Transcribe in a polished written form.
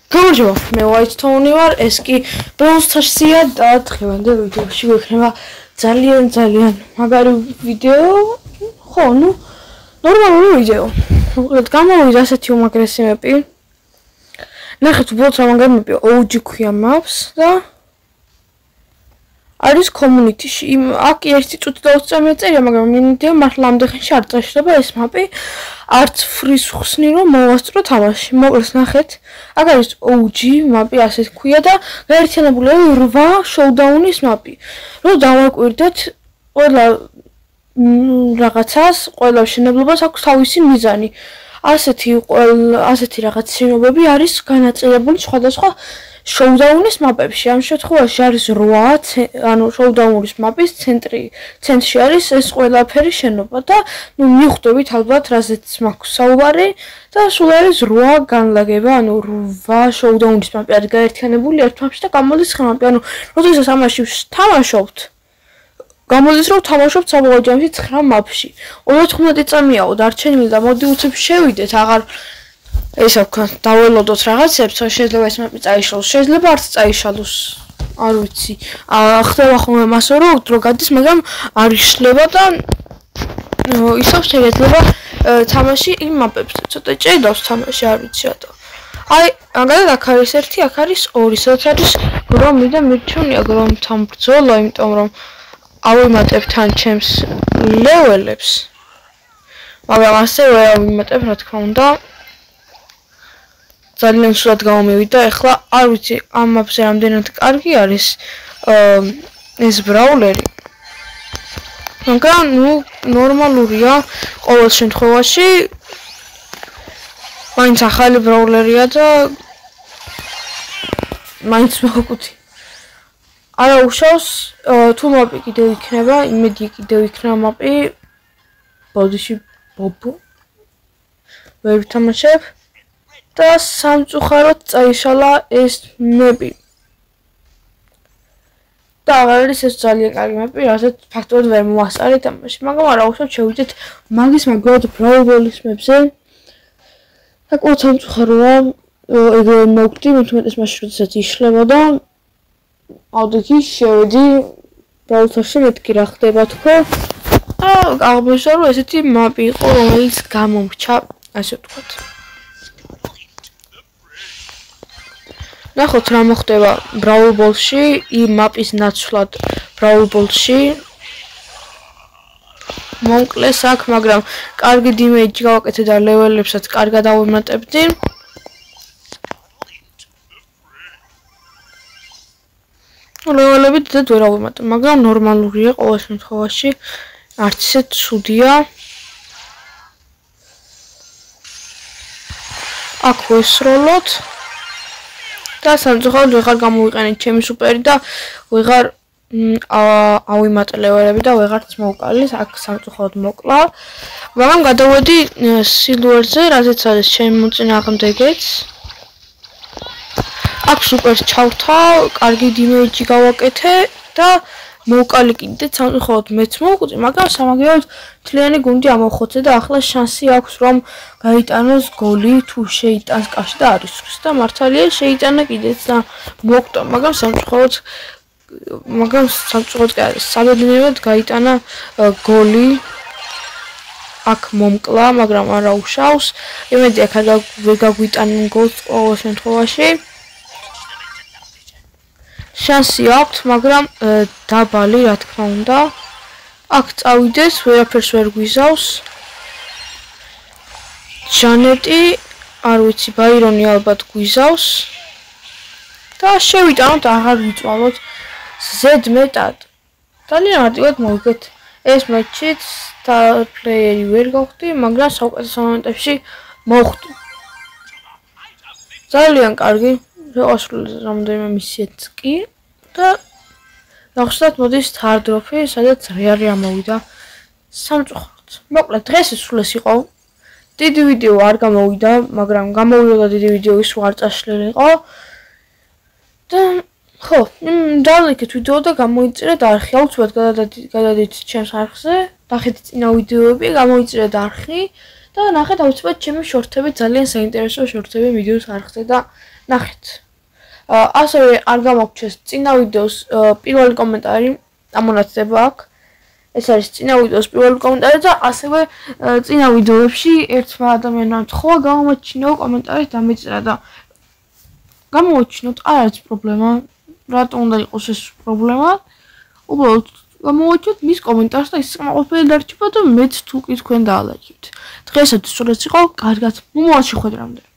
გამარჯობა, მე White Tony ვარ, ეს კი Brawl Stars-ია და დღევანდელ ვიდეოში გვექნება ძალიან მაგარი ვიდეო. ხო, ნორმალური ვიდეო. უბრალოდ გამოვიდა ასეთი უმაგრესი მეპი. ნახეთ, უბრალოდ რა მაგარი მეპი OG ქვია maps და არის community-ში. აქ ერთი წუთი და 20 წამი წერია, მაგრამ მინდია მართლა ამდენ ხანში არ წაშლება ეს მაპი. არც free ხსნი რომ მოვასწრო თამაში. მოკლედ ნახეთ, აქ არის OG მაპი ასეთ ქვია და გაერთიანებულია 8 showdown-ის მაპი. რომ დავაკვირდეთ ყველა რაღაცას, ყველა შენებლობას აქვს თავისი მიზანი. ასეთი რაღაც შენობები არის განაწილებული სხვადასხვა showdown-ის მაპებში. ამ შემთხვევაში არის 8, ანუ showdown-ის მაპის ცენტრში არის ეს ყველაფერი შენობა და მიხვდებით ალბათ რაზეც მაქვს საუბარი და სულ არის 8 განლაგება, ანუ 8 showdown-ის მაპი არის გაერთიანებული ერთ მაპში და გამოდის 9 მაპი. ანუ როდესაც ამაში ვთამაშობთ, გამოდის რომ ვთამაშობთ საბოლოო ჯამში 9 მაპში. 35 წამიაო დარჩენილი და მოდი უცებ შევიდეთ, აღარ ესე ვქნა, დაველოდოთ რაღაცებს, შეიძლება ეს მაპი წაიშალოს, შეიძლება არც წაიშალოს. არ ვიცი. ხდება ხოლმე მასო რომ დრო გადის, მაგრამ არ იშლება და ისევ შეიძლება თამაში იმ მაპებზე. ცოტა ჭედავს თამაში, არ ვიცი რატო. აი, მაგალითად აქ არის 1, აქ არის 2, სადაც არის გრომი და მირჩევნია გრომთან ბრძოლა, იმიტომ რომ ავიმატებ თან ჩემს ლეველებს. მაგრამ ასევე ავიმატებ, რა თქმა უნდა. ძალიან სულად გამომივიდა, ეხლა არ ვიცი ამ მაპზე რამდენად კარგი არის ეს ბრაულერი. მაგრამ ნორმალურია ყოველ შემთხვევაში. მაინც ახალი ბრაულერია და მაინც მოგუti. არა უშავს თუ მაპი კიდევ იქნება, იმედი კიდევ იქნება მაპი. ბოდიში ბობო. ვერ ვთამაშებ. და სამწუხაროდ წაიშალა ეს მეპი. და არის ეს ძალიან კარგი მეპი, რასაც ფაქტობრივად ვერ მოვასწარი თამაში, მაგრამ არა უშავთ შევიდეთ მაგის მაგალითად Brawl Ball-ის მეპზე. და კუთ სამწუხაროა, ეგრე მოვკვდი, მithumetes მაშინ როდესაც იშლება და ავდექი შევედი Brawl Stars-ში, მეთქი რა ხდება თქო. და აღმოჩნდა რომ ესეთი მაპი იყო, რომელიც გამომრჩა, ასე ვთქვათ. ნახოთ რა მოხდება Brawl Ball-ში, იმ მაპის ნაცვლად Brawl Ball-ში. მომკლეს აქ, მაგრამ კარგი დიმეიჯი გავაკეთე და ლეველებსაც კარგად ავიმატებდი. ლეველები დიდად ვერ ავიმატებ, მაგრამ ნორმალურია ყოველ შემთხვევაში. არც ისეთ ცუდია. აქ ვესროლოთ. და სამწუხაროდ ვეღარ გამოვიყენეთ ჩემი სუპერი და ვეღარ ავიმატე ლეველები და ვეღარც მოვკალეს, აქ სამწუხაროდ მოკლა. მაგრამ გადავედი სილვერზე, რაზეც არის ჩემი მოწინააღმდეგეც. აქ სუპერს ჩავთავ, კარგი დიმეიჯი გავაკეთე და მოვკალი კიდე სამწუხაროდ მეც მოვკვდი, მაგრამ სამაგიეროდ მთლიანი გუნდი ამოვხოცე და ახლა შანსი აქვს რომ გაიტანოს გოლი თუ შეიტანს კაში და არის ხრის და მართალია შეიტანა კიდეც და მოვკვდა, მაგრამ სამწუხაროდ კი არის საბედნიეროდ გაიტანა გოლი. აქ მომკლა, მაგრამ არა უშავს. იმედი აქ ვერ გაგვიტანენ გოლს ყოველ შემთხვევაში. შანსი აქვს, მაგრამ დაბალი, რა თქმა უნდა. აქ წავიდეს, ვერაფერს ვერ გვიზავს. ჯანეტი, არ ვიცი, ბაირონი ალბათ გვიზავს. და შევიტანოთ, აღარ ვიწვალოთ ზედმეტად. ძალიან მარტივად მოვიგეთ ეს მატჩიც და პლეიერი ვერ გავხდი, მაგრამ საუკეთესო მომენტებში მოვხდი. ძალიან კარგი. შეასრულე რამდენიმე მისიაც კი და ნახოთ მოდის hard drop-ი, სადაც რეალი ამოვიდა სამწუხაროდ. მოკლედ დღეს ეს სულ ეს იყო. დიდი ვიდეო არ გამოვიდა, მაგრამ გამოვიდა დიდი ვიდეო ის არ წაშლილი იყო. და ხო, დალექეთ ვიდეო და გამოიწერეთ არხი. აუცილებლად გადადით ჩემს არხზე, ნახეთ წინა ვიდეოები, გამოიწერეთ არხი და ნახეთ აუცილებლად ჩემი შორტები, ძალიან საინტერესო შორტები ვიდეოს არხზე და ნახეთ. ასევე არ გამოგჩეს წინა ვიდეოს პირველი კომენტარი, ამონაცდება აქ. ეს არის წინა ვიდეოს პირველი კომენტარი და ასევე წინა ვიდეოებში ერთმა ადამიანმა თქვა გამომაჩინო კომენტარით დამეწერა და გამოვაჩინოთ, არ არის პრობლემა. რატომ უნდა იყოს ეს პრობლემა? უბრალოდ გამოვაჩინოთ მის კომენტარს და ის ყველაფერი დარჩება და მეც თუ კი თქვენ დაალაჭებთ. დღესაც სულ ეს იყო, კარგად, მომავალ შეხვედრამდე.